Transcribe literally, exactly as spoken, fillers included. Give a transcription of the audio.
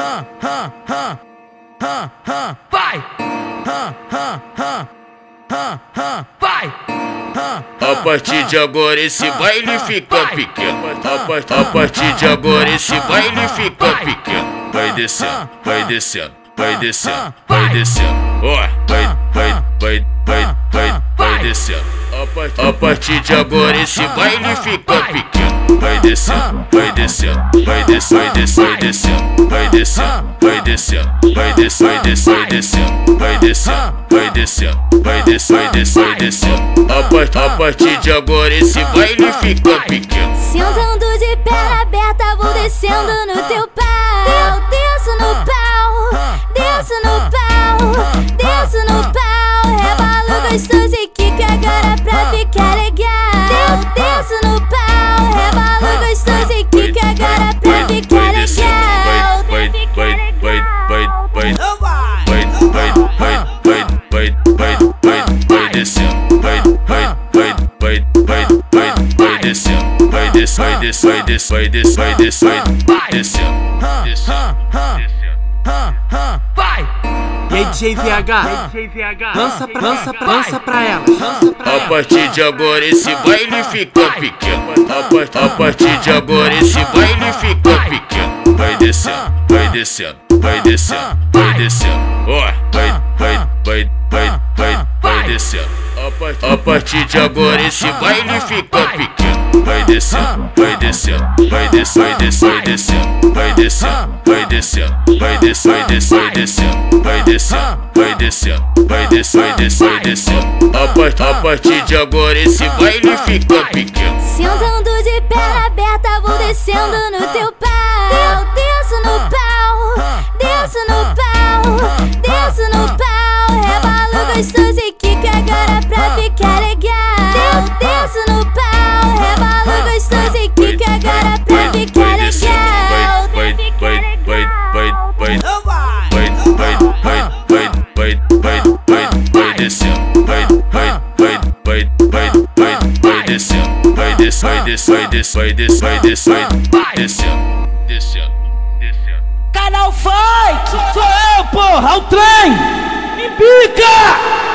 Vai! Vai! A partir de agora esse baile fica pequeno. A, part a partir de agora esse baile fica pequeno. Vai descendo, vai descendo, vai descendo, vai descendo. Ó, vai, vai, vai, vai, vai, vai descendo. A partir de agora esse baile fica pequeno. Vai descendo, vai descendo, vai descendo, vai descendo, vai descendo, vai descendo, vai descendo, vai descendo, vai descendo, vai descendo, vai descendo, vai descendo, vai descendo. A partir de agora esse baile fica pequeno. Sentando de perna aberta, vou descendo no teu pau. Eu desço no pau, desço no pau, desço no pau. Rebalo gostoso e quica agora pra ficar legal. Eu desço no pau, rebalo gostoso e quica agora pra ficar legal. Vai, vai, vai, vai, vai, vai, vai, vai, vai, vai, vai, vai, vai descendo, vai, vai, vai, vai, vai, vai, vai descendo, vai descer, vai descer, vai descer, vai descer, vai descer, vai descendo, descendo, descendo. Vai! E aí, D J V H, lança pra, lança pra, lança pra ela. A partir de agora esse baile fica pequeno. A, a partir de agora esse baile fica pequeno. Vai descendo, vai descendo, vai descendo, vai descendo. Ó, vai, vai, vai, vai, vai, vai descendo. A partir de agora esse baile fica pequeno. Vai descendo, vai descendo, vai descendo, vai descendo, vai descendo, vai descendo, vai descendo, vai descendo, vai descendo, vai descendo, vai descendo, vai descendo, vai descendo. A partir de agora esse baile fica pequeno. Sentando de perna aberta, vou descendo no teu pau. Eu desço no pau, desço no pau, desço no pau. Rebalo gostoso e quica agora pra ficar legal. Eu desço no pau, rebalo gostoso e quica agora pra ficar legal. Vai, vai, vai, vai, vai, vai, vai, vai, vai, vai, vai, vai, vai descendo, vai, vai, vai, vai, vai, vai, vai descendo, vai descer, vai descer, vai descer, vai descer, vai descer, vai descendo, descendo, descendo. Canal Funk! Sou eu, porra, o trem! Me pica!